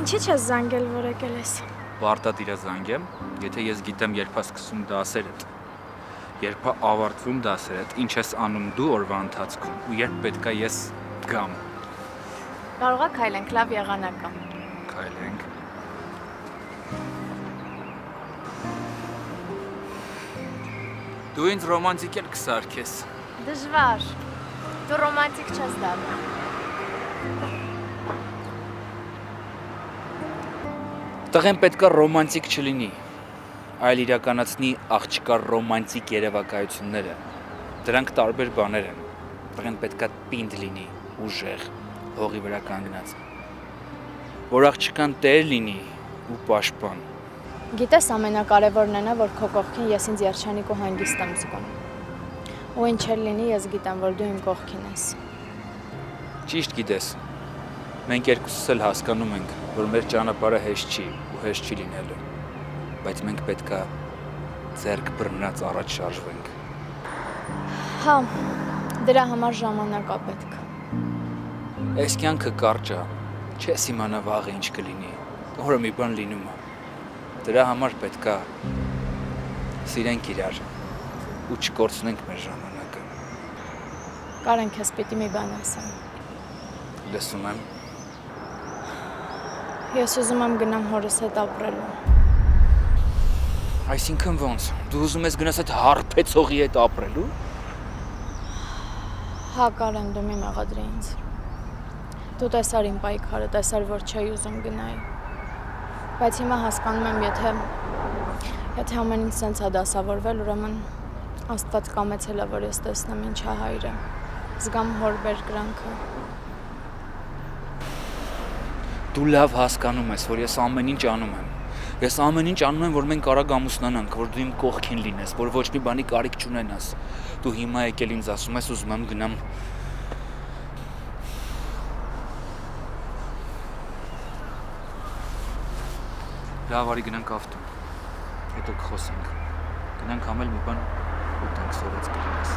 Ինչի՞ չես զանգել, որ եկել ես։ Պարտադիր է զանգեմ, եթե ես գիտեմ երբ է սկսում դասերդ, երբ է ավարտվում դասերդ, ինչ ես անում դու օրվա ընթացքում ու երբ պետք է ես գամ։ Կարող է քայլենք, լավ եղանակ է։ Քայլենք։ Դու ինձ ռոմանտիկ էլ կսարքես։ Դժվար։ Դու ռոմանտիկ չես դառնա։ Տղեն պետքա ռոմանտիկ չլինի, այլ իրականացնի աղջկա ռոմանտիկ երևակայությունները։ Դրանք տարբեր բաներ են։ Տղեն պետքա պինդ լինի, ուժեղ, հողի վրա կանգնած։ Որ աղջկան տեր լինի ու պաշտպան։ Գիտես ամենակարևորն այն է, որ քո կողքին ես ինձ երջանիկ ու հանգիստ եմ զգում։ Ու ինչ էլ լինի, ես գիտեմ, որ դու իմ կողքին ես։ Ճիշտ գիտես։ Մենք երկուսս էլ հասկանում ենք, որ մեր ճանապարհը հեշտ չի ու հեշտ չի լինելու, բայց մենք պետքա ձեռք բռնած առաջ շարժվենք։ Հա, դրա համար ժամանակ է պետք։ Այս կյանքը կարճ է, չես իմանա վաղը ինչ կլինի, օրը մի բան լինում է։ Դրա համար պետքա սիրենք իրար ու չկորցնենք մեր ժամանակը։ Կարեն, քեզ պիտի մի բան ասեմ։ Լսում եմ։ Ես ուզում եմ գնամ հորս հետ ապրելու։ Այսինքն ոնց, դու ուզում ես գնաս այդ հարբեցողի հետ ապրելու։ Հա, Կարեն, դու մի մեղադրի ինձ։ Դու տեսար իմ պայքարը, տեսար, որ չէի ուզում գնայի։ Բայց հիմա հասկանում եմ, եթե ամեն ինչ սենց է դասավորվել, ուրեմն Աստված կամեցել է, որ ես տեսնեմ ինչ է հայրը, զգամ հոր բերկրանքը։ Դու լավ հասկանում ես, որ ես ամեն ինչ անում եմ։ Ես ամեն ինչ անում եմ, որ մենք արագ ամուսնանանք, որ դու իմ կողքին լինես, որ ոչ մի բանի կարիք չունենաս։ Դու հիմա եկել ինձ ասում ես, ուզում եմ գնամ։ Լավ, արի գնանք ավտո, հետո կխոսենք, գնանք համել մի բան ուտենք սովեց կլինես։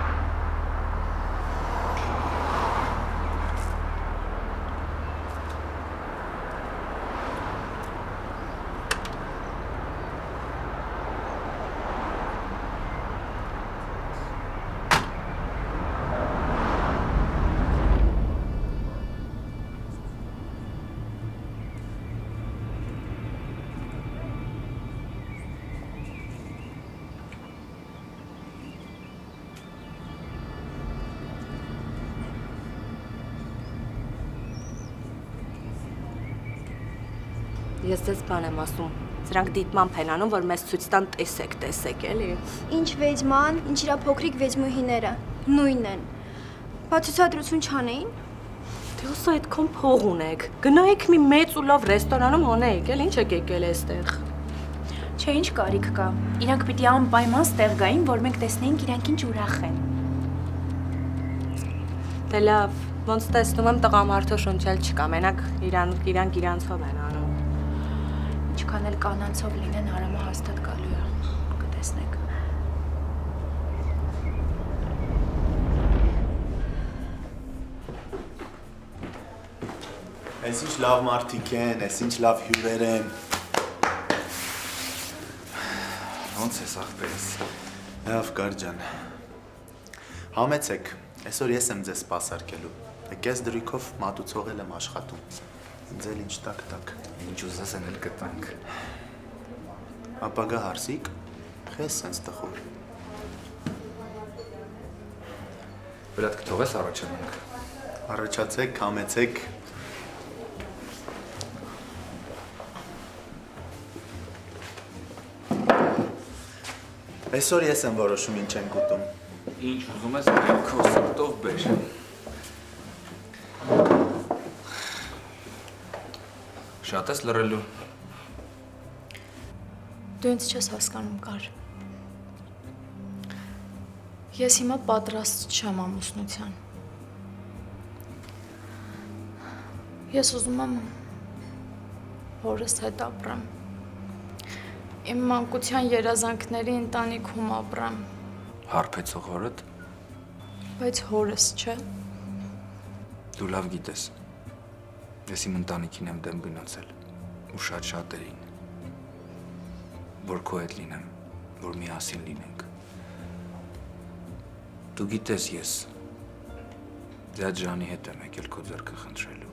Ես ձեզ բան եմ ասում, սրանք դիտմամբ են անում, որ մեզ ցույց տան տեսեք, էլի։ Ինչ վեճման, ինչ իրա փոքրիկ վեճմուհիները, նույնն են։ Բա ցուցադրություն չանեին։ Դե ոսա այդքան փող ունեք, գնայիք մի մեծ ու լավ ռեստորանում հոնեիք, էլ ինչ եք եկել այստեղ։ Չէ, ինչ կարիք կա։ Իրանք պիտի անպայման ստեղ գային, որ մենք տեսնեինք իրանք ինչ ուրախ են։ Դե լավ, ոնց տեսնում եմ տղամարդու շունչել չկա, մենակ իրանք իրանցով են անում։ Ինչքան էլ կանանցով լինեն, Արամը հաստատ գալու է, կտեսնեք։ Այս ինչ լավ մարդիկ են, այս ինչ լավ հյուրեր են։ Ոնց ես աղբերս։ Լավ, Կարջան։ Համեցեք, այսօր ես եմ ձեզ սպասարկելու։ Եկես դրույքով մատուցողել եմ աշխատում։ Ինձ էլ ինչ տակ։ Ինչ ուզես են էլ կտանք։ Ապագա հարսիկ, խես սենց տխուր։ Վրատ կթողես առաջանանք։ Առաջացեք, համեցեք։ Այսօր ես եմ որոշում ինչ ենք ուտում։ Ինչ ուզում ես քո սրտով բեր։ Շատ ես լռելու։ Դու ինձ չես հասկանում, Կար։ Ես հիմա պատրաստ չեմ ամուսնության։ Ես ուզում եմ հորս հետ ապրեմ։ Իմ մանկության երազանքների ընտանիքում ապրեմ։ Հարբեցող հորդ։ Բայց հորս չէ։ Դու լավ գիտես։ Ես իմ ընտանիքին եմ դեմ գնացել։ ու շատ շատերին, որ քո հետ լինեմ, որ միասին լինենք։ Դու գիտես ես ձեզ Ժանի հետ եմ եկել քո ձեռքը խնդրելու։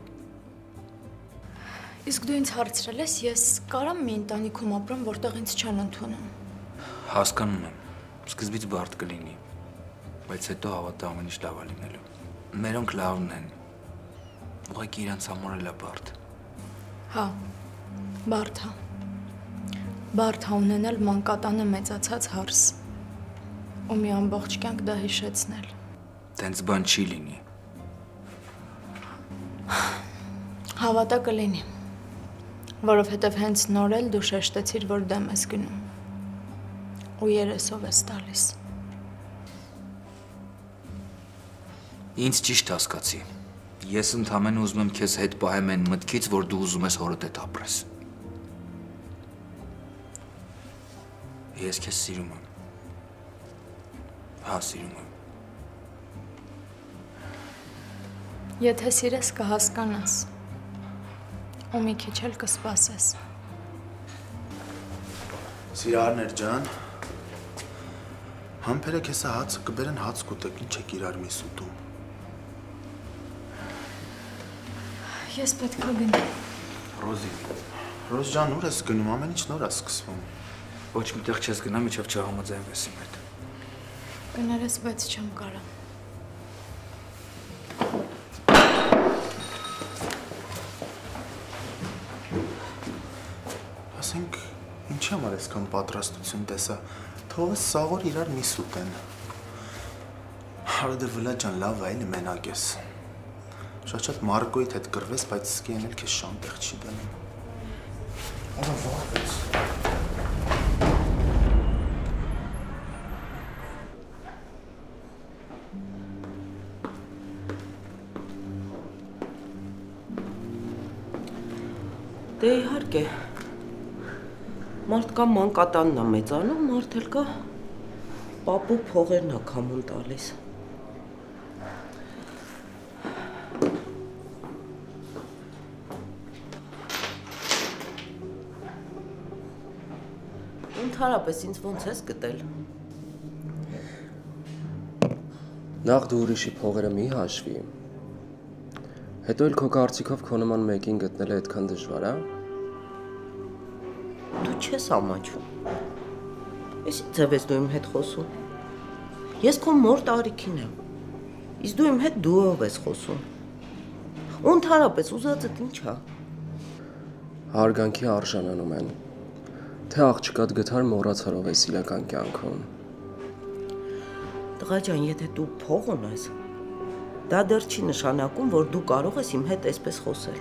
Իսկ դու ինձ հարցրել ես, ես կարամ մի ընտանիքում ապրեմ, որտեղ ինձ չեն ընդունում։ Հասկանում եմ, սկզբից բարդ կլինի, բայց հետո հավատա ամեն ինչ լավ է լինելու։ Մերոնք լավն են, ուղղակի իրանց համար էլ է բարդ։ Հա, բարդ հա։ Բարդ հա ունենալ մանկատանը մեծացած հարս, ու մի ամբողջ կյանք դա հիշեցնել։ Տենց բան չի լինի։ Հավատա կլինի, որովհետև հենց նոր էլ դու շեշտեցիր, որ դեմ ես գնում, ու երեսով ես տալիս։ Ինձ ճիշտ հասկացի, ես ընդամենը ուզում եմ քեզ հետ պահեմ այն մտքից, որ դու ուզում ես հորդ հետ ապրես։ Ես քեզ սիրում եմ։ Հա, սիրում եմ։ Եթե սիրես կհասկանաս, ու մի քիչ էլ կսպասես։ Սիրահարներ ջան, համբերը քեսը հացը կբերեն հաց կուտեք, ինչ եք իրար միս ուտում։ Ես պետք է գնամ։ Ռոզ ջան, ուր ես գնում, ամեն ինչ նոր է սկսվում։ Ոչ միտեղ չես գնա, միջև չհամաձայնվես իմ հետ։ Կներես, բայց չեմ կարա։ Ասենք, ինչի համար այսքան պատրաստություն տեսա, թողես սաղոր իրար միս ուտեն։ Հարը դե վլա ջան, լավ է, էլի մենակ ես։ Շատ Մարգոյիդ հետ կրվես, բայց սկի են էլ քեզ շան տեղ չի դնում։ Արա վաղվեց։ Դե իհարկե, մարդ կա մանկատանն է մեծանում, մարդ էլ կա պապու փողերն է քամուն տալիս։ Ընդհանրապես ինձ ոնց ես գտել։ Նախ դու ուրիշի փողերը մի հաշվի։ Հետո էլ քո կարծիքով քո նման մեկին գտնելը այդքան դժվար է։ Դու չես ամաչում։ Ես ի՞նչ ձև ես դու իմ հետ խոսում։ Ես քո մոր տարիքին եմ։ Իսկ դու իմ հետ դուով ես խոսում։ Ու ընդհանրապես ուզածդ ի՞նչ է։ Հարգանքի արժանանում են։ Թե աղջկադ գթար մոռացարով ես իրական կյանքում։ Տղա ջան, եթե դու փող ունես, դա դեռ չի նշանակում, որ դու կարող ես իմ հետ այսպես խոսել։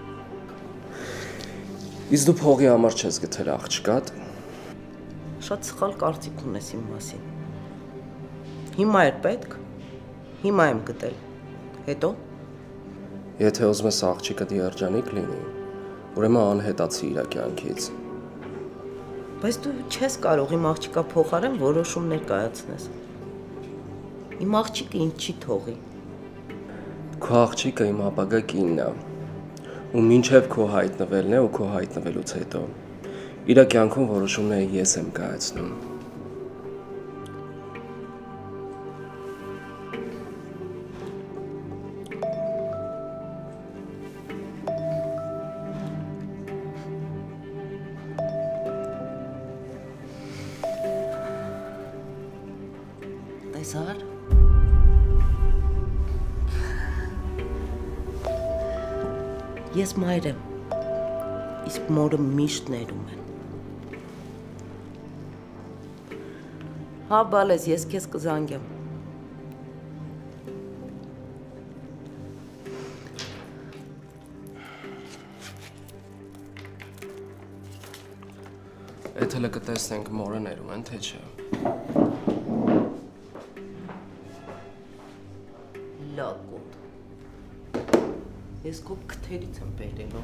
Իսկ դու փողի համար չես գտել աղջկադ։ Շատ սխալ կարծիք ունես իմ մասին։ Հիմա էր պետք, հիմա եմ գտել։ Հետո։ Եթե ուզում ես աղջիկդ երջանիկ լինի, ուրեմն անհետացի իր կյանքից։ Բայց դու չես կարող իմ աղջիկա փոխարեն որոշումներ կայացնես։ Իմ աղջիկը ինձ չի թողի։ Քո աղջիկը իմ ապագա կինն է, ու մինչև քո հայտնվելն է ու քո հայտնվելուց հետո իր կյանքում որոշումները ես եմ կայացնում։ Տեսար։ Ես մայր եմ, իսկ մորը միշտ ներում են։ Հա, բալես, ես քեզ կզանգեմ։ Էդ հլը կտեսնենք մորը ներում են, թե չէ։ Լակոտ։ Ես քո քթերից եմ բերելու։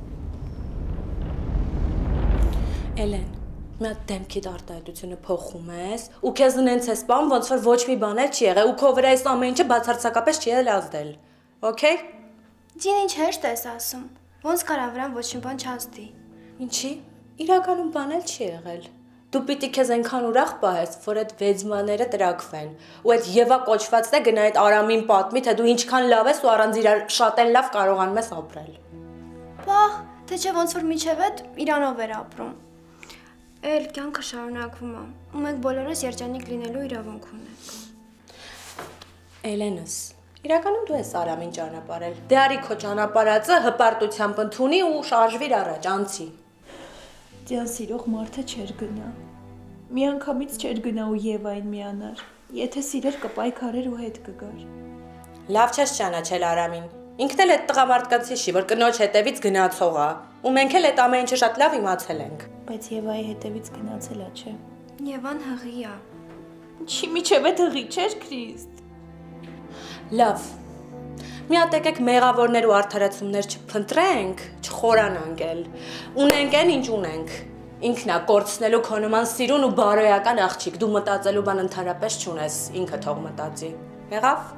Էլեն, մի հատ դեմքիդ արտահայտությունը փոխում ես, ու քեզ նենց ես սպանում, ոնց որ ոչ մի բան էլ չի եղել, ու քո վրա այս ամեն ինչը բացարձակապես չի էլ ազդել։ Okay? Ձին ինչ հեշտ ես ասում։ Ոնց կարա վրան ոչ մի բան չազդի։ Ինչի՞։ Իրականում բան էլ չի եղել։ Դու պիտի քեզ այնքան ուրախ պահես, որ այդ վեծմաները տրակվեն։ Ու այդ Եվա կոչվածն է գնա այդ Արամին պատմի, թե դու ինչքան լավ ես ու առանց իրար շատ էլ լավ կարողանում ես ապրել։ Բախ, թե չէ ոնց որ միջև այդ Իրանով էր ապրում։ Էլ կյանքը շարունակվում է։ Ու մենք բոլորս երջանիկ լինելու իրավունք ունենք։ Էլենս, իրականում դու ես Արամին ճանապարհել։ Դե արի քո ճանապարհածը հպարտությամբ ընդունի ու շարժվիր առաջ, անցի։ Ձյան սիրող մարդը չէր գնա։ Միանգամից չէր գնա ու Եվային միանար։ Եթե սիրեր կպայքարեր ու հետ կգար։ Լավ չես ճանաչել Արամին։ Ինքն էլ այդ տղամարդկանց հիշի, որ կնոջ հետևից գնացող է։ Ու մենք էլ այդ ամեն ինչը շատ լավ իմացել ենք։ Բայց Եվայի հետևից գնացել է, չէ։ Եվան հղի է։ Ինչի միջև է հղի, չէր Քրիստ։ Լավ։ Մի հատ եկեք մեղավորներ ու արդարացումներ չփնտրենք, չխորանանք էլ։ Ունենք այն, ինչ ունենք։ Ինքն է կորցնելու քո նման սիրուն ու բարոյական աղջիկ։ Դու մտածելու բան ընդհանրապես չունես, ինքը թող մտածի։ Եղավ։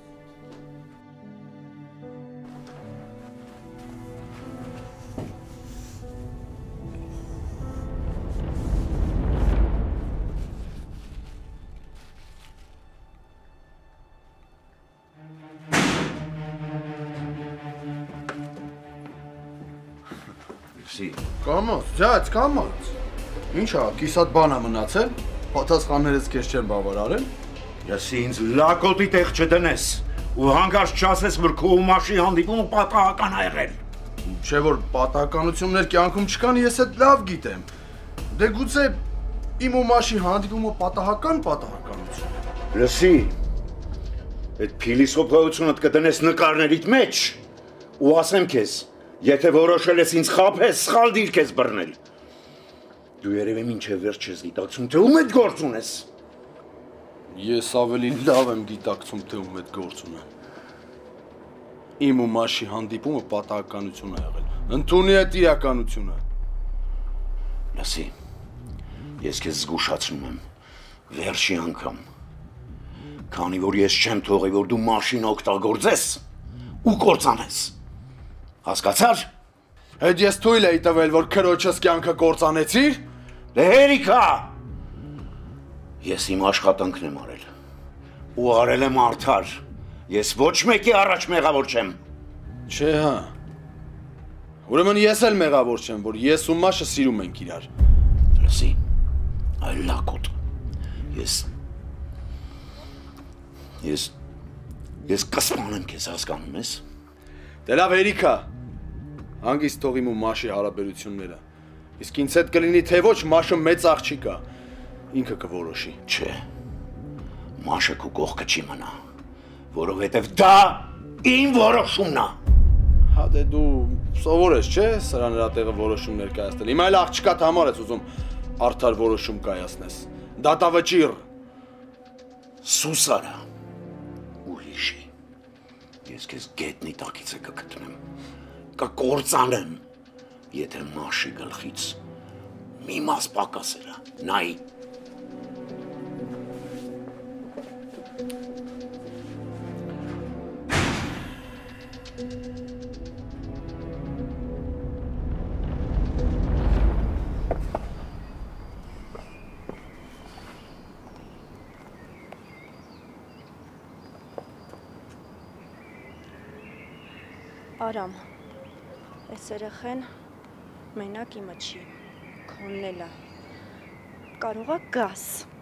Կամոց, ջաց, կամոց։ Ինչա, կիսատ բան է մնացել։ Պատասխաններս քեզ չեն բավարարել։ Ես ինձ լակոտի տեղ չդնես ու հանկարծ չասես, որ քո մաշի հանդիպումը պատահական ա եղել։ Չէ որ պատահականություններ կյանքում չկան, ես այդ լավ գիտեմ։ Դե գուցե իմ ու մաշի հանդիպումը պատահականություն։ Լսի, այդ փիլիսոփայությունդ կդնես նկարներիդ մեջ ու ասեմ քեզ, եթե որոշել ես ինձ խաբես, սխալ դիրք ես բռնել։ Դու երևի մինչև վերջ ես գիտակցում, թե ում այդ գործ ունես։ Ես ավելի լավ եմ գիտակցում, թե ում այդ գործ ունեմ։ Իմ ու մաշի հանդիպումը պատահականություն ա եղել։ Ընդունի այդ իրականությունը։ Լսի, ես քեզ զգուշացնում եմ, վերջի անգամ, քանի որ ես չեմ թողի, որ դու մաշին օգտագործես ու կործանես։ Հասկացար։ Այդ ես թույլ էի տվել, որ քրոջս կյանքը կործանեցիր։ Դե հերիքա։ Ես իմ աշխատանքն եմ արել։ Ու արել եմ արդար։ Ես ոչ մեկի առաջ մեղավոր չեմ։ Չէ, հա։ Ուրեմն ես էլ մեղավոր չեմ, որ ես ու մաշը սիրում ենք իրար։ Լսի, այլ լակոտ։ Ես կսպանեմ քեզ, հասկանում ես։ Դե լավ հերիքա։ Հանգիստ թող իմ ու մաշի հարաբերությունները։ Իսկ ինձ հետ կլինի թե ոչ, մաշը մեծ աղջիկ է։ Ինքը կորոշի։ Չէ։ Մաշը քո կողքը չի մնա, որովհետև դա իմ որոշումն է։ Հա դե դու սովոր ես, չէ՞, սրա նրա տեղը որոշում ներկայացնել։ Հիմա էլ աղջկադ համար ես ուզում արդար որոշում կայացնես։ Դատավճիռ։ Սուսարա։ Ու հիշի։ Ես քեզ գետնի տակից կգտնեմ։ Կկործանեմ, եթե մաշի գլխից մի մաս պակասելա, նայի։ Արամ, այս երեխեն մենակ իմը չի, քոնն էլ է, կարող է գաս։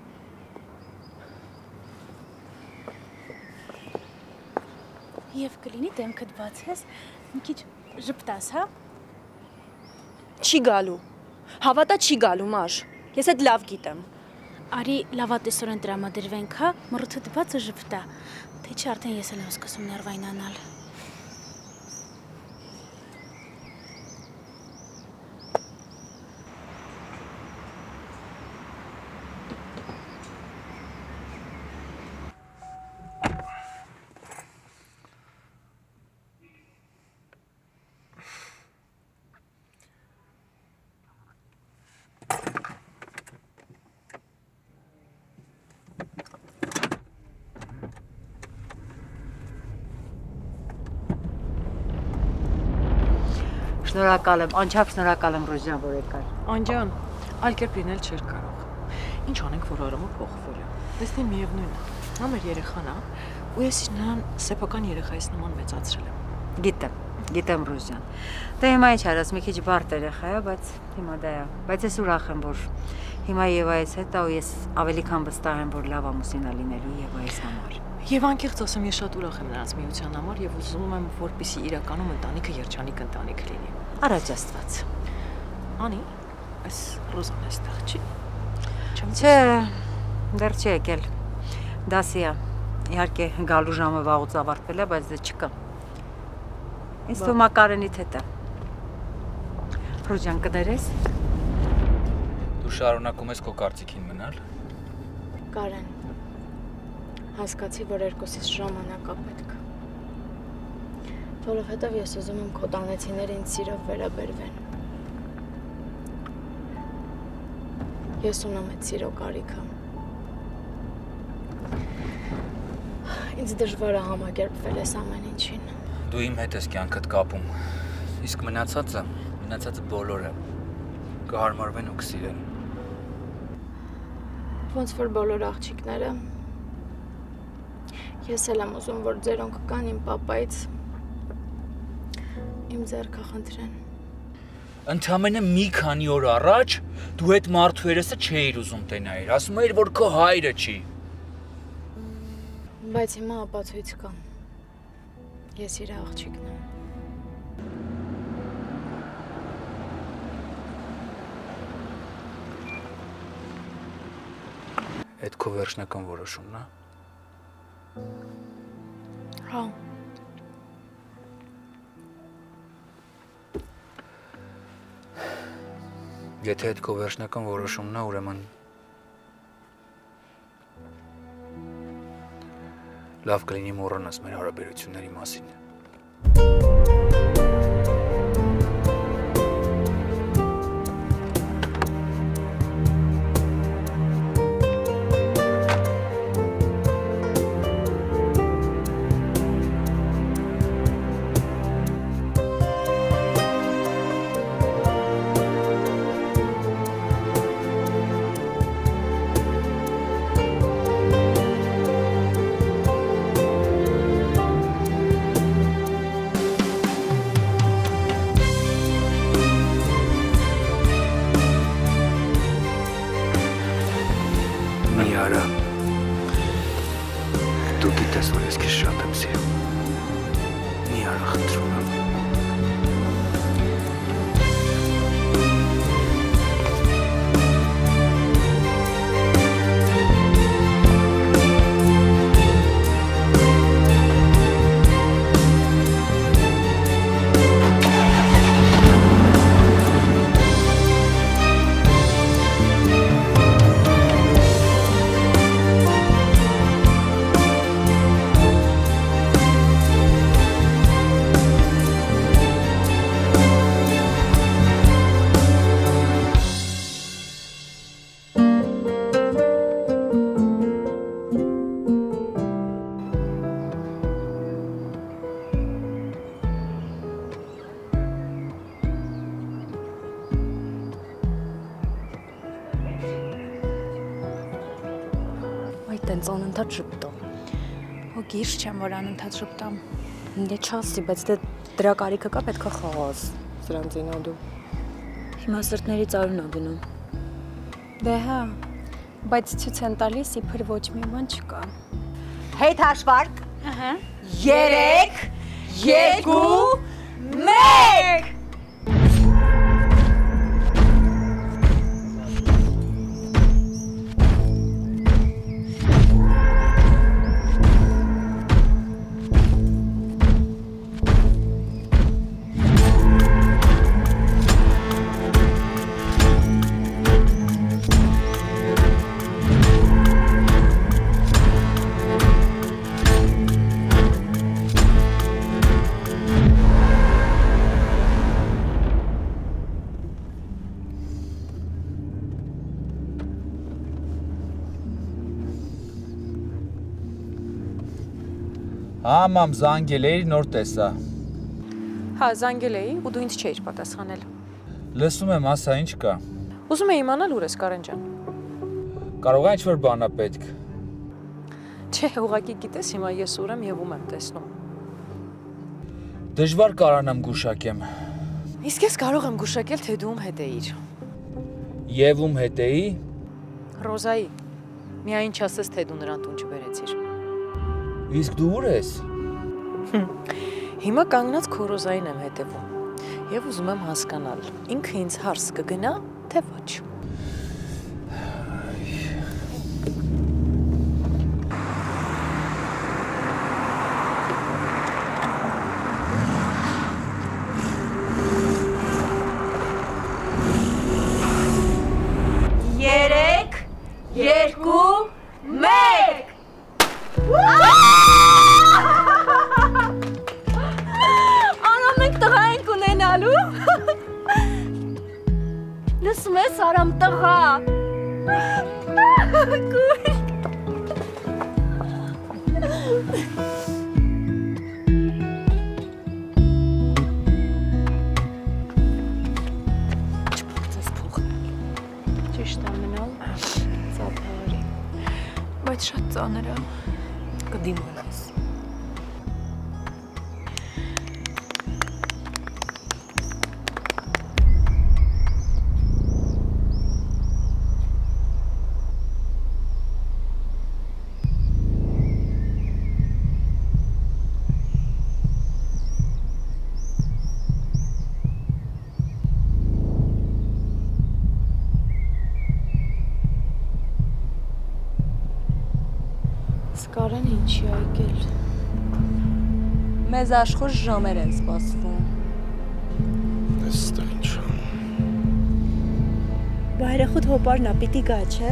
Եվ կլինի դեմքդ բացես, մի քիչ ժպտաս, հա։ Չի գալու, հավատա չի գալու մաշ, ես այդ լավ գիտեմ։ Արի լավատեսորեն տրամադրվենք, հա, մռութդ բացը ժպտա, թե չի արդեն ես էլ եմ սկսում ներվայնանալ։ Շնորհակալ եմ, անչափ շնորհակալ եմ Ռուժան, որ եկար։ Անջան, այլ կերպ լինել չէր կարող։ Ինչ անենք, որ Արամը փոխվել է։ Տեսնի միևնույնն է։ Նա մեր երեխան է, ու ես նրան սեփական երեխայից նման մեծացրել եմ։ Գիտեմ Ռուժան։ Դե հիմա ինչ արած, մի քիչ բարդ երեխա է, բայց հիմա դա է։ Բայց ես ուրախ եմ, որ հիմա Եվայից հետ է ու ես ավելի քան վստահ եմ, որ լավ ամուսին է լինելու Եվայից համար։ Եվ անկեղծ ասեմ, ես շատ ուրախ եմ նրանց միության համար եւ ուզում եմ, որպեսզի իրականում ընտանիքը երջանիկ ընտանիք լինի։ Առաջ Աստված։ Անի, այս Ռոզան էստեղ չի։ Չէ, դեռ չի եկել։ Դասի է։ Իհարկե գալու ժամը վաղուց ավարտվել է, բայց դե չկա։ Ինձ թվում է Կարենիդ հետ է։ Ռուժան, կներես։ Դու շարունակում ես քո կարծիքին մնալ։ Կարեն, հասկացի, որ երկուսիս ժամանակ է պետք։ Որովհետև ես ուզում եմ քո տանեցիները ինձ սիրով վերաբերվեն։ Ես ունեմ այդ սիրո կարիքը։ Ինձ դժվար է համակերպվել այս ամեն ինչին։ Դու իմ հետ ես կյանքդ կապում։ Իսկ մնացածը բոլորը կհարմարվեն ու կսիրեն։ Ոնց որ բոլոր աղջիկները, ես էլ եմ ուզում, որ ձերոնք կան իմ պապայից իմ ձեռքը խնդրեն։ Ընդամենը մի քանի օր առաջ դու այդ մարդու երեսը չէիր ուզում տենայիր, ասում էիր, որ քո հայրը չի։ Բայց հիմա ապացույց կա։ Ես իր աղջիկն եմ։ Այդ քո վերջնական որոշումն է։ Հա։ Եթե այդ քո վերջնական որոշումն է, ուրեմն լավ կլինի մոռանաս մեր հարաբերությունների մասին։ Տենց անընդհատ շպտում։ Հո գիշ չեմ, որ անընդհատ շպտամ։ Դե չասի, բայց դե դրա կարիքը կա, պետք է խաղաս սրանց ինադու։ Հիմա սրտների ծարուն է գնում։ Դե հա, բայց ցույց են տալիս, իբր ոչ մի բան չկա։ Հետ հաշվարկ։ 3, 2, 1 Հա, մամ, զանգել էիր, նոր տեսա։ Հա, զանգել էի ու դու ինձ չէիր պատասխանել։ Լսում եմ, ասա, ինչ կա։ Ուզում եմ իմանալ ուր ես Կարեն ջան։ Կարող է ինչ-որ բան ա պետք։ Չէ, ուղղակի գիտես, հիմա ես ուր եմ եւ ում եմ տեսնում։ Դժվար կարանամ գուշակեմ։ Իսկ ես կարող եմ գուշակել, թե դու ում հետ էիր։ Եվ ում հետ էի։ Ռոզայի։ Միայն չասես, թե դու նրան տուն չբերեցիր։ Իսկ դու ուր ես։ Հիմա կանգնած քո Ռոզային եմ հետևում եւ ուզում եմ հասկանալ, ինքը ինձ հարց կգնա, թե ոչ։ Լսում ես Արամ տղա։ Չփոխես փոխը։ Ճիշտ է մնալ ծափարի։ Բայց շատ ծանր է։ Կդիմանաս։ Կարեն ինչի եկել։ Մեզ աշխուժ ժամեր են սպասվում։ Այստեղ ինչ։ Բայրախոտ հոպարն ա պիտի գա, չէ։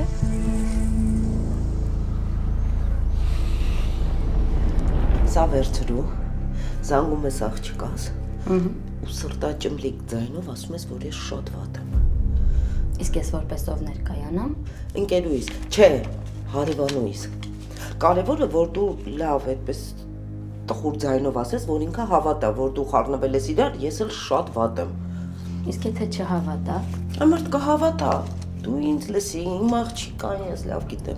Սա վերցրու, զանգում ես աղջկաս ու սրտաճմլիկ ձայնով ասում ես, որ ես շատ վատ եմ։ Իսկ ես որպես ով ներկայանամ։ Ընկերուիս, չէ, հարևանուիս։ Կարևորը, որ դու լավ այդպես տխուր ձայնով ասես, որ ինքը հավատա, որ դու խառնվել ես իրար, ես էլ շատ վատ եմ։ Իսկ եթե չհավատա։ Ամարդ կհավատա։ Դու ինձ լսի, իմ աղջիկան ես լավ գիտեմ։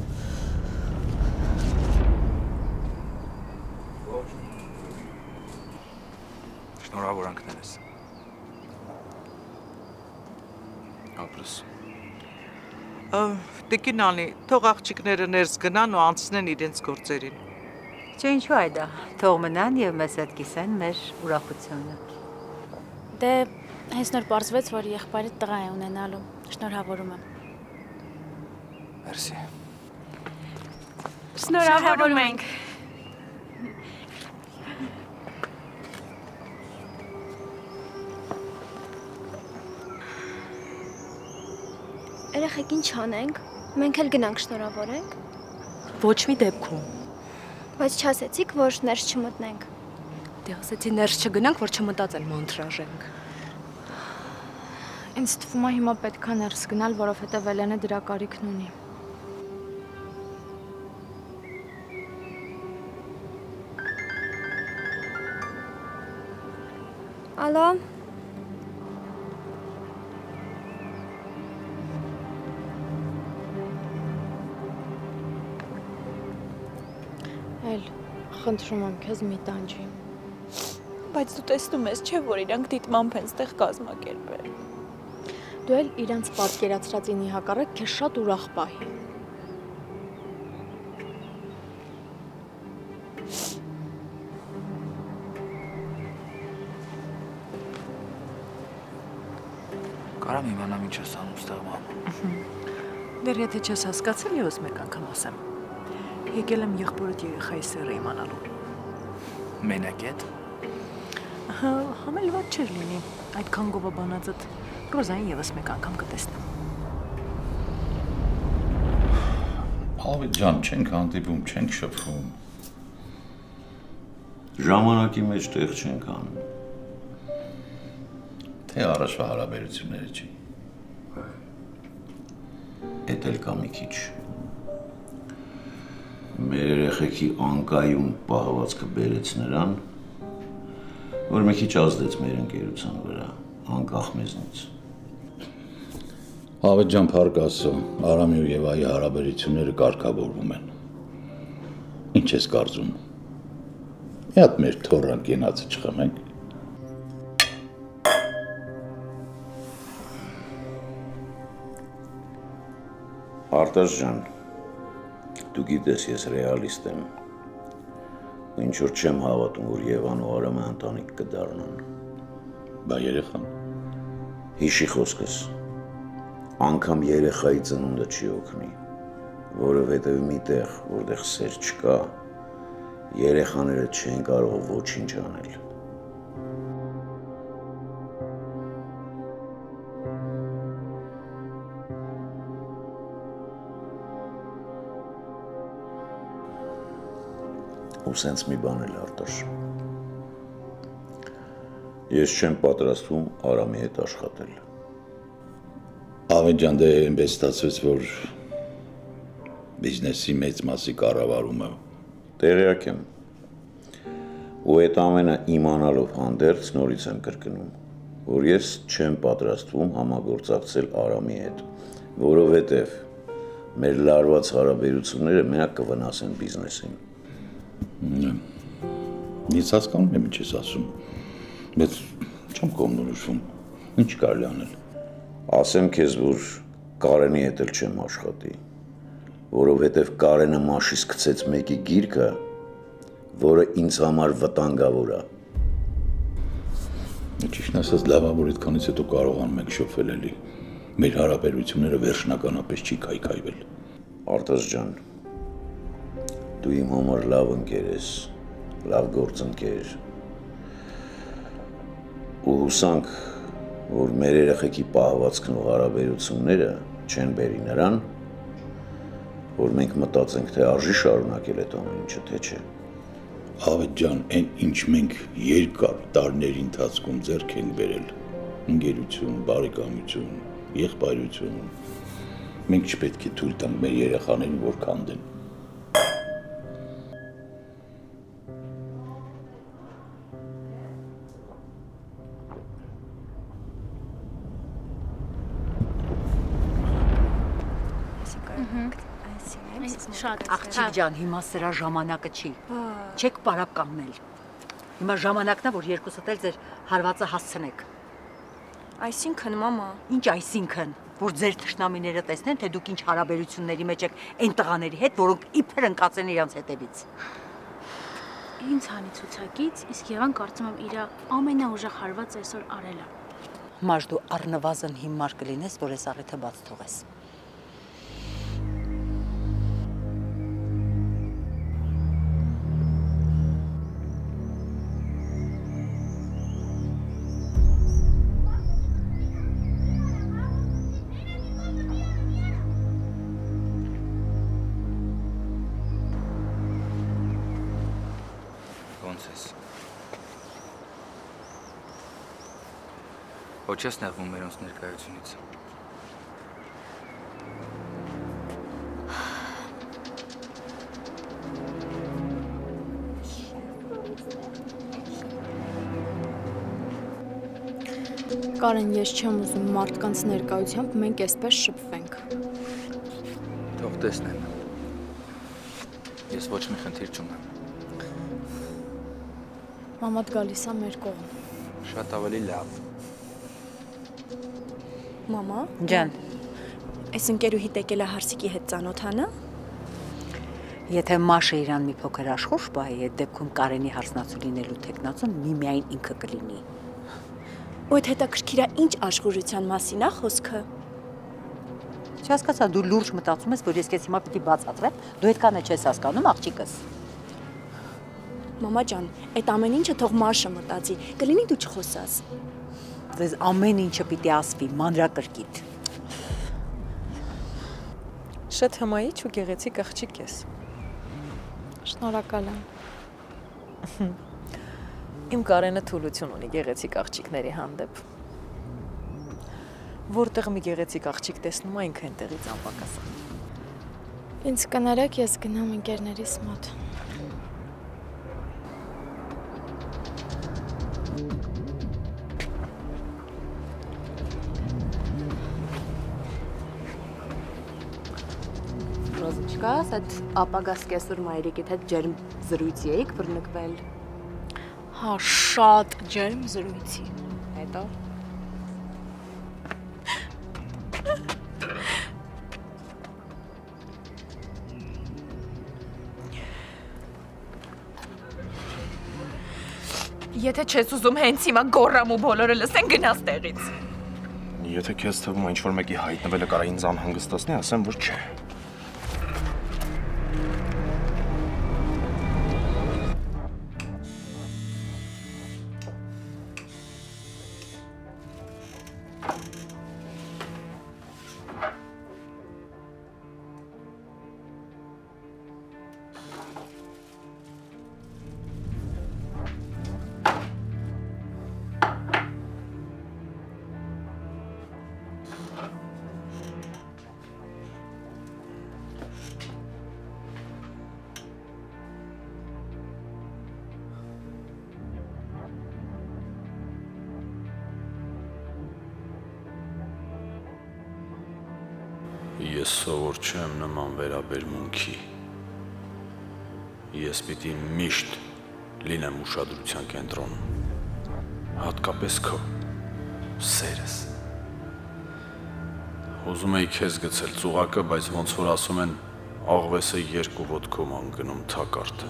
Շնորհավորանքներ ես։ Ապրես։ Տիկին անի, թող աղջիկները ներս գնան ու անցնեն իրենց գործերին։ Չէ, ինչու այդա, թող մնան եւ մեզ հետ կիսեն մեր ուրախությունը։ Դե հենց նոր պարզվեց, որ եղբայրդ տղա է ունենալու։ Շնորհավորում եմ։ Մերսի։ Շնորհավորում ենք։ Երեխեք ինչ անենք։ Մենք էլ գնանք շնորհավորենք։ Ոչ մի դեպքում։ Բայց չասեցիք, որ ներս չմտնենք։ Դե ասեցի ներս չգնանք, որ չմտածել մանթրաժենք։ Ինձ թվում է հիմա պետք է ներս գնալ, որովհետև Էլենը դրա կարիքն ունի։ Ալո։ Էլ խնդրում եմ քեզ մի տանջի։ Բայց դու տեսնում ես, չէ, որ իրանք դիտմամբ են ստեղ կազմակերպել։ Դու էլ իրանց պատկերացրածինի հակառակ քեզ շատ ուրախ պահի։ Կարամ իմանամ ինչ ես անում ստեղ մամ։ Դեռ եթե չես հասկացել, ես մեկ անգամ ասեմ։ Եկել եմ եղբորդ երեխայի սերը իմանալու։ Մենակ էդ։ Համելված չէր լինի, այդքան գովաբանածդ Ռոզային եւս մեկ անգամ կտեսնեմ։ Ալվիտ ջան, չենք հանդիպում, չենք շփվում։ Ժամանակի մեջ տեղ չենք անում։ Թե առաջվա հարաբերությունները չի։ Էդ էլ կա մի քիչ։ Մեր երեխեքի անկայուն պահվածքը բերեց նրան, որ մի քիչ ազդեց մեր ընկերության վրա, անկախ մեզնից։ Ավետ ջան, փառք Աստծո, Արամի ու Եվայի հարաբերությունները կարգավորվում են։ Ինչ ես կարծում։ Մի հատ մեր թորան կենացը չխմենք։ Արտաշ ջան, դու գիտես, ես ռեալիստ եմ։ Ինչ որ չեմ հավատում, որ Եվան ու Արամը ընտանիք կդառնան։ Բա երեխան։ Հիշի խոսքս։ Անգամ երեխայի ծնունդը չի օգնի, որովհետև միտեղ, որտեղ սեր չկա, երեխաները չեն կարող ոչինչ անել։ Ու սենց մի բան էլ Արտաշ։ Ես չեմ պատրաստվում Արամի հետ աշխատել։ Ավետ ջան, դե այնպես ստացվեց, որ բիզնեսի մեծ մասի կառավարումը տեղյակ եմ։ Ու այդ ամենը իմանալով հանդերձ նորից եմ կրկնում, որ ես չեմ պատրաստվում համագործակցել Արամի հետ, որովհետև մեր լարված հարաբերությունները մենակ կվնասեն բիզնեսին։ Ես հասկանում եմ ինչ ես ասում, բայց չեմ կողմնորոշվում, ինչ կարելի անել։ Ասեմ քեզ, որ Կարենի հետ էլ չեմ աշխատի, որովհետև Կարենը մաշից գցեց մեկի գիրքը, որը ինձ համար վտանգավոր է։ Ճիշտն ասած, լավ է, որ այդքանից հետո կարողանում ենք շփվել էլի։ Մեր հարաբերությունները վերջնականապես չի քայքայվել։ Արտաշ ջան, դու իմ համար լավ ընկեր ես, լավ գործընկեր։ Ու հուսանք, որ մեր երեխեքի պահվածքն ու հարաբերությունները չեն բերի նրան, որ մենք մտածենք, թե արժի շարունակել այդ ամեն ինչը, թե չէ։ Ավետ ջան, այն ինչ մենք երկար տարիների ընթացքում ձեռք ենք բերել, ընկերություն, բարեկամություն, եղբայրություն, մենք չպետք է թույլ տանք մեր երեխաներին, որ քանդեն։ Աղջիկ ջան, հիմա սրա ժամանակը չի։ Չեք պարապ կանգնել։ Հիմա ժամանակն է, որ երկուսդ էլ ձեր հարվածը հասցնեք։ Այսինքն, մամա։ Ինչ այսինքն, որ ձեր թշնամիները տեսնեն, թե դուք ինչ հարաբերությունների մեջ եք այն տղաների հետ, որոնք իբր ընկած են իրանց հետևից։ Ինձ հանի ցուցակից, իսկ Եվան կարծում եմ իր ամենաուժեղ հարվածը այսօր արել է։ Մաշ դու առնվազն հիմար կլինես, որ այս առիթը բաց թողես։ Ոչ ես նեղվում մերոնց ներկայությունից։ Կարեն, ես չեմ ուզում մարդկանց ներկայությամբ մենք այսպես շփվենք։ Թող տեսնեն։ Ես ոչ մի խնդիր չունեմ։ Մամադ գալիս է մեր կողմ։ Շատ ավելի լավ։ Մամա։ Ջան, այս ընկերուհիդ եկել է Հարսիկի հետ ծանոթանա։ Եթե Մաշը իրան մի փոքր աշխուժ պահի, այդ դեպքում Կարենի հարսնացու լինելու թեկնածուն միմիայն ինքը կլինի։ Ու այդ հետաքրքիրա ինչ աշխուժության մասին է խոսքը։ Չհասկացա, դու լուրջ մտածում ես, որ ես քեզ հիմա պիտի բացատրեմ, դու այդքան է չես հասկանում, աղջիկս։ Մամա ջան, այդ ամեն ինչը թող Մաշը մտածի, կլինի դու չխոսաս։ Ձեզ ամեն ինչը պիտի ասվի, մանրակրկիտ։ Շատ հմայիչ ու գեղեցիկ աղջիկ ես։ Շնորհակալ եմ։ Իմ Կարենը թուլություն ունի գեղեցիկ աղջիկների հանդեպ։ Որտեղ մի գեղեցիկ աղջիկ տեսնում է, ինքը այնտեղից անպակաս է։ Ինձ կներեք, ես գնամ ընկերներիս մոտ։ չկաս, այդ ապագա սկեսուր մայրիկիդ հետ ջերմ զրույցի էիք բռնկվել։ Հա, շատ ջերմ զրույցի։ Հետո Եթե չես ուզում հենց հիմա գոռամ ու բոլորը լսեն գնաս տեղից։ Եթե քեզ թվում է ինչ-որ մեկի հայտնվելը կարա ինձ անհանգստացնի, ասեմ, որ չէ։ Ես սովոր չեմ նման վերաբերմունքի։ Ես պիտի միշտ լինեմ ուշադրության կենտրոնում։ Հատկապես քո սերս։ Ուզում էի քեզ գցել ծուղակը, բայց ոնց որ ասում են, աղվեսը երկու ոտքով անգնում թակարդը։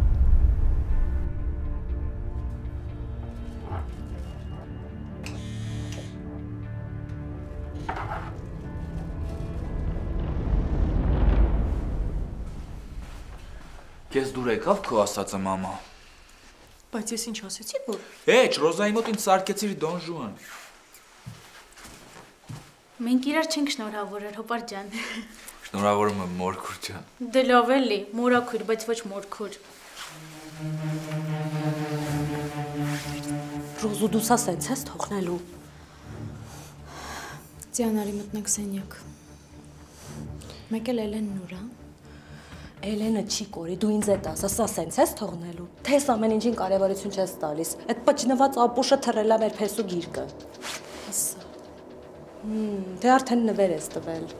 Քեզ դուր եկավ քո ասածը, մամա։ Բայց ես ինչ ասեցի, որ։ Հեչ, Ռոզայի մոտ ինձ սարքեցիր Դոն Ժուան։ Մենք իրար չենք շնորհավորել, Հոպար ջան։ Շնորհավորում եմ Մորքուր ջան։ Դե լավ էլի, մորաքույր, բայց ոչ մորքուր։ Ռոզու դու սա սենց ես թողնելու։ Ձիանարի մտնեք սենյակ։ Մեկ էլ Էլենն ուր է։ Էլենը չի կորի, դու ինձ էդ ասա, սա սենց ես թողնելու։ Թես ամեն ինչին կարևորություն չես տալիս։ Այդ պճնված ապուշը թռելա մեր փեսու գիրկը։ Հեսա։ Դե արդեն նվեր ես տվել։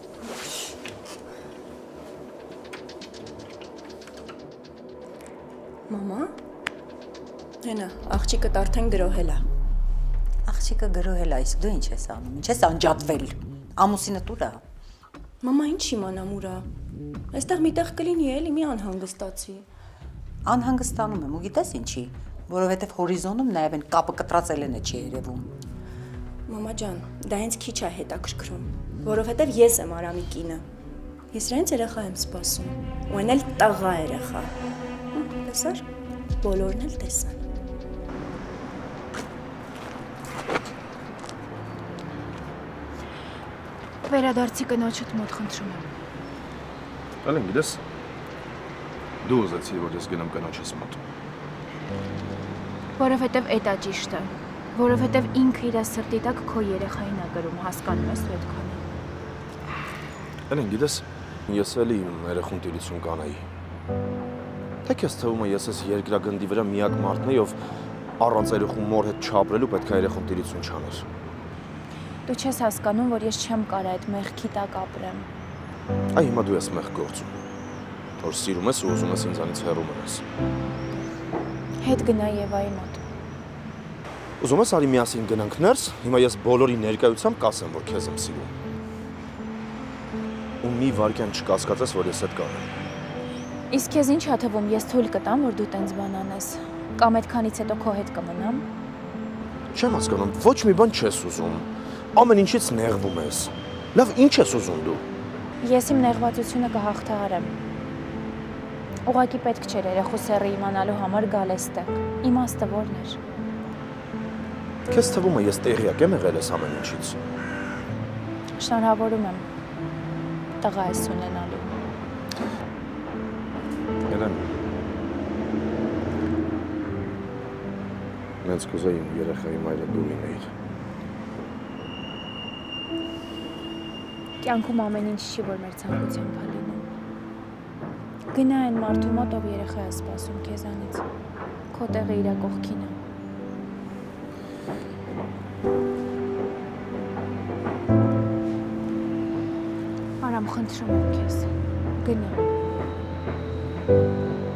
Մամա։ Հենա, աղջիկդ արդեն գրոհել է։ Աղջիկը գրոհել է, իսկ դու ինչ ես անում։ Ինչ ես անջատվել։ Ամուսինը տուր է։ Մամա, ինչ իմանամ ուրա։ Այստեղ միտեղ կլինի էլի, մի անհանգստացի։ Անհանգստանում եմ ու գիտես ինչի, որովհետև հորիզոնում նաև այն կապը կտրած Էլենը չի երևում։ Մամա ջան, դա հենց քիչ է հետաքրքրում, որովհետև ես եմ Արամի կինը։ Ես իրենց երեխա եմ սպասում, ու այն էլ տղա երեխա։ Տեսար, բոլորն էլ տեսան։ Վերադարձի կնոջդ մոտ խնդրում եմ։ Ալեն, գիտես, դու ուզեցի, որ ես գնամ կնոջս մոտ։ Որովհետև էտա ճիշտ է, որովհետև ինքը իր սրտի տակ քո երեխային է գրում, հասկանում ես ու այդքան։ Ալեն, գիտես, ես էլի իմ երեխուն տիրություն կանայի։ Թե քեզ թվում է ես ես երկրագնդի վրա միակ մարդն եմ, ով առանց երեխու մոր հետ չապրելու պետք է երեխուն տիրություն չաներ։ Դու չես հասկանում, որ ես չեմ կարա այդ մեղքի տակ ապրեմ։ Այ հիմա դու ես մեղ գործում, որ սիրում ես ու ուզում ես ինձանից հեռու մնաս։ Հետ գնա Եվայի մոտ։ Ուզում ես արի միասին գնանք ներս, հիմա ես բոլորի ներկայությամբ կասեմ, որ քեզ եմ սիրում։ Ու մի վարքյան չկասկածես, որ ես այդ կանեմ։ Իսկ քեզ ինչ ա թվում, ես թույլ կտամ, որ դու տենց բան անես։ Կամ այդքանից հետո քո հետ կմնամ։ Չեմ հասկանում, ոչ մի բան չես ուզում։ Ամեն ինչից նեղվում ես։ Լավ, ինչ ես ուզում դու։ Ես իմ նեղվածությունը կհաղթահարեմ։ Ուղղակի պետք չէր երեխու սեռը իմանալու համար գալ էստեղ։ Իմաստը որն էր։ Քեզ թվում է ես տեղյակ եմ եղել ես ամեն ինչից։ Շնորհավորում եմ։ Տղա ես ունենալու։ Էլեն։ Մենք կուզեի իմ երեխայի մայրը դու լինեիր։ Կյանքում ամեն ինչ չի, որ մեր ցանկությամբ է լինում։ Գնա այն մարդու մոտ, ով երեխա է սպասում քեզանից։ Քո տեղը իր կողքին է։ Արամ, խնդրում եմ քեզ։ Գնա։